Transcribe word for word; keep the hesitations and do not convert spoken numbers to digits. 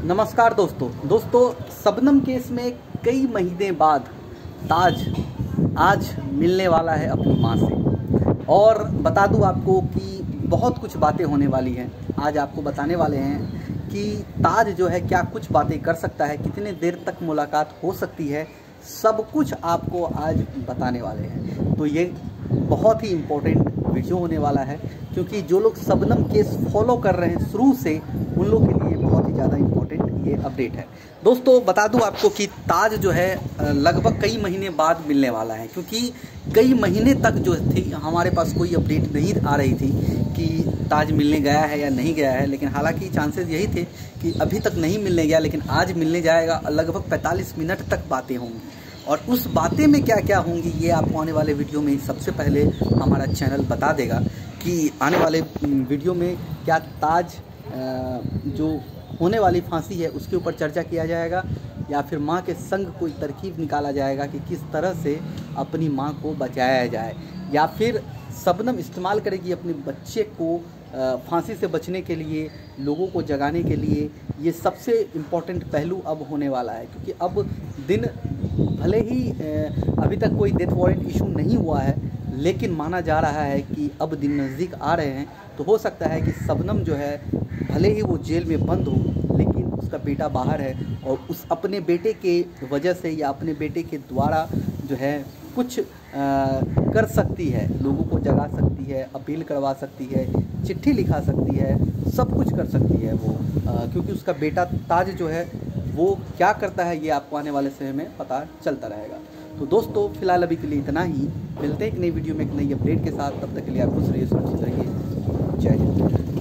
नमस्कार दोस्तों दोस्तों शबनम केस में कई महीने बाद ताज आज मिलने वाला है अपनी मां से। और बता दूं आपको कि बहुत कुछ बातें होने वाली हैं। आज आपको बताने वाले हैं कि ताज जो है क्या कुछ बातें कर सकता है, कितने देर तक मुलाकात हो सकती है, सब कुछ आपको आज बताने वाले हैं। तो ये बहुत ही इम्पोर्टेंट वीडियो होने वाला है, क्योंकि जो लोग शबनम केस फॉलो कर रहे हैं शुरू से, उन लोग के लिए बहुत ही ज़्यादा इम्पोर्टेंट ये अपडेट है। दोस्तों बता दूं आपको कि ताज जो है लगभग कई महीने बाद मिलने वाला है, क्योंकि कई महीने तक जो थी हमारे पास कोई अपडेट नहीं आ रही थी कि ताज मिलने गया है या नहीं गया है। लेकिन हालांकि चांसेस यही थे कि अभी तक नहीं मिलने गया, लेकिन आज मिलने जाएगा। लगभग पैंतालीस मिनट तक बातें होंगी, और उस बातें में क्या क्या होंगी ये आपको आने वाले वीडियो में सबसे पहले हमारा चैनल बता देगा कि आने वाले वीडियो में क्या ताज जो होने वाली फांसी है उसके ऊपर चर्चा किया जाएगा, या फिर मां के संग कोई तरकीब निकाला जाएगा कि किस तरह से अपनी मां को बचाया जाए, या फिर शबनम इस्तेमाल करेगी अपने बच्चे को फांसी से बचने के लिए, लोगों को जगाने के लिए। ये सबसे इम्पोर्टेंट पहलू अब होने वाला है, क्योंकि अब दिन भले ही अभी तक कोई डेथ वारंट इशू नहीं हुआ है, लेकिन माना जा रहा है कि अब दिन नज़दीक आ रहे हैं। तो हो सकता है कि शबनम जो है भले ही वो जेल में बंद हो, लेकिन उसका बेटा बाहर है, और उस अपने बेटे के वजह से या अपने बेटे के द्वारा जो है कुछ आ, कर सकती है, लोगों को जगा सकती है, अपील करवा सकती है, चिट्ठी लिखा सकती है, सब कुछ कर सकती है वो, आ, क्योंकि उसका बेटा ताज जो है वो क्या करता है ये आपको आने वाले समय में पता चलता रहेगा। तो दोस्तों फिलहाल अभी के लिए इतना ही। मिलते हैं एक नई वीडियो में एक नई अपडेट के साथ। तब तक के लिए आप खुश रहिए, सुरक्षित रहिए। जय हिंद।